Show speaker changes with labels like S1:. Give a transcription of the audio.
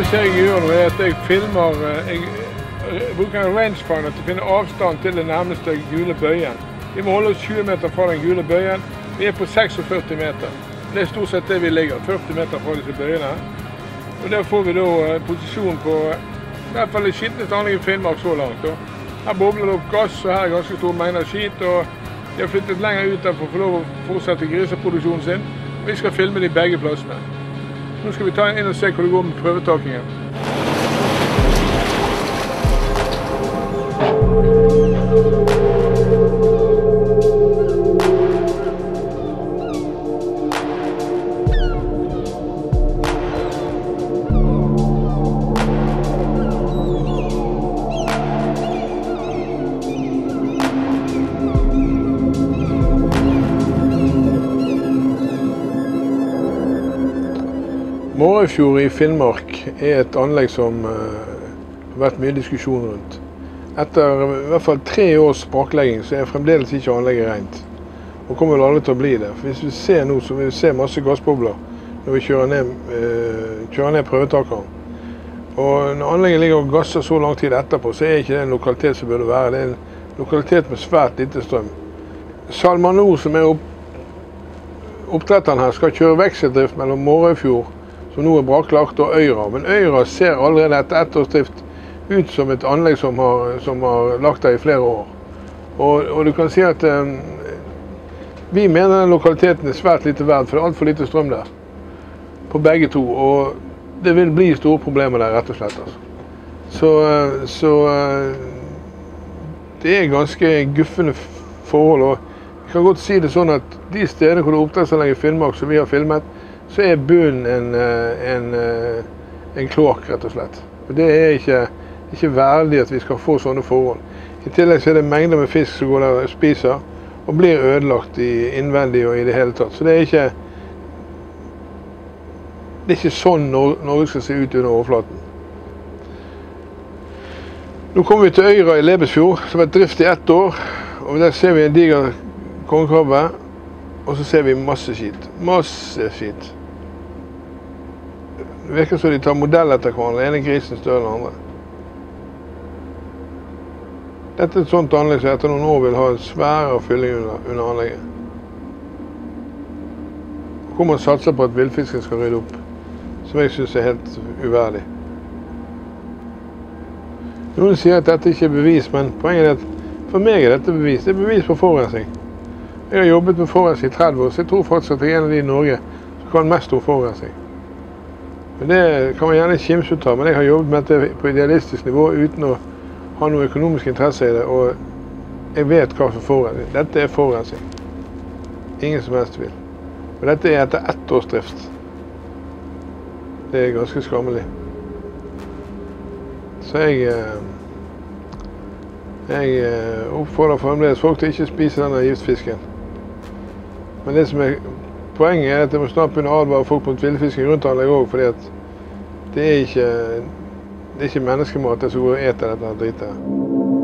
S1: ser jeg gjør nå, er at jeg filmer, jeg bruker en rangefinder til å finne avstand til den nærmeste gule bøyen. Vi må holde oss 20 meter fra den gule bøyen. Vi er på 46 meter. Det er stort sett det vi ligger, 40 meter fra disse bøyene. Og der får vi da posisjon på, i hvert fall det skitteste anlegget i Finnmark så langt. Her bobler det opp gass, og her er ganske stor mengder skit. Og de har flyttet lenger ut der for å få lov å fortsette griseproduksjonen sin. Vi skal filme de begge plassene. Nå skal vi ta inn og se hvor det går med prøvetakingen. Morøyfjord i Finnmark er et anlegg som har vært mye diskusjon rundt. Etter i hvert fall 3 års braklegging så er fremdeles ikke anlegget rent. Og kommer vel aldri til å bli det. For hvis vi ser nå, så vil vi se masse gassbobler når vi kjører ned prøvetakeren. Og når anlegget ligger og gasser så lang tid etterpå, så er ikke det en lokalitet som burde være. Det er en lokalitet med svært lite strøm. SalMar, som er oppdretteren her, skal kjøre vekseldrift mellom Morøyfjord, som nå er braklagt, og Øyra. Men Øyra ser allerede etter 1 års drift ut som et anlegg som har lagt der i flere år. Og du kan si at vi mener den lokaliteten er svært lite verd, for det er alt for lite strøm der. På begge to, og det vil bli store problemer der, rett og slett. Altså. Så det er ganske guffende forhold, og vi kan godt si det sånn at de steder hvor det er oppdrettsanlegg i Finnmark som vi har filmet, så er bunnen en kloakk, rett og slett. Og det er ikke verdig at vi skal få sånne forhold. I tillegg så er det mengder med fisk som går der og spiser, og blir ødelagt innvendig og i det hele tatt. Så det er ikke sånn Norge skal se ut under overflaten. Nå kommer vi til Øyra i Lebesfjord, som har vært drift i 1 år, og der ser vi en diger kongekrabbe, og så ser vi masse skit. Masse skit. Det virker som de tar modell etter hverandre. En er grisen større enn den andre. Dette er et sånt anlegg som etter noen år vil ha en svær fylling under anlegget. Og hvor man satser på at villfisken skal rydde opp, som jeg synes er helt uverdig. Noen sier at dette ikke er bevis, men poenget er at for meg er dette bevis. Det er bevis på forurensning. Jeg har jobbet med forurensning i 30 år, så jeg tror faktisk at jeg er en av de i Norge som kan mest om forurensning. Men det kan man gjerne kimse ut av, men jeg har jobbet med dette på idealistisk nivå uten å ha noe økonomisk interesse i det, og jeg vet hva for forurensning. Dette er forurensning. Ingen som helst tvil. Og dette er etter 1 års drift. Det er ganske skammelig. Så jeg oppfordrer fremdeles folk til ikke å spise denne giftfisken. Men det som er poenget er at jeg må snart begynne å advare folk mot villfisken rundt anlegget også, fordi at det er ikke menneskemat det som går og eter dette dritet.